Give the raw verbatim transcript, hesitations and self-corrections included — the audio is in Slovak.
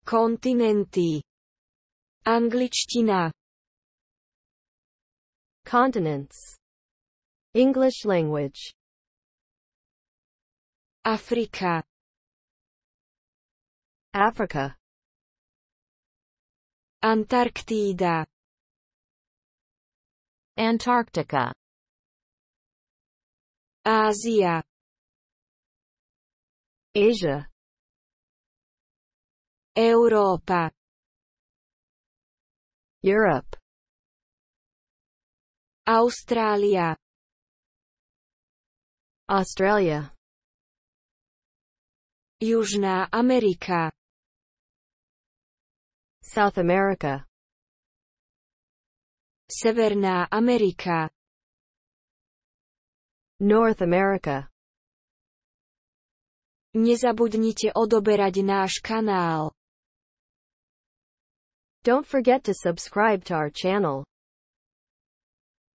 Kontinenty. Angličtina. Continents. English language. Afrika. Africa. Antarktída. Antarctica. Ázia. Asia. Európa. Europe. Austrália. Australia. Južná Amerika. South America. Severná Amerika. North America. Nezabudnite odoberať náš kanál. Don't forget to subscribe to our channel.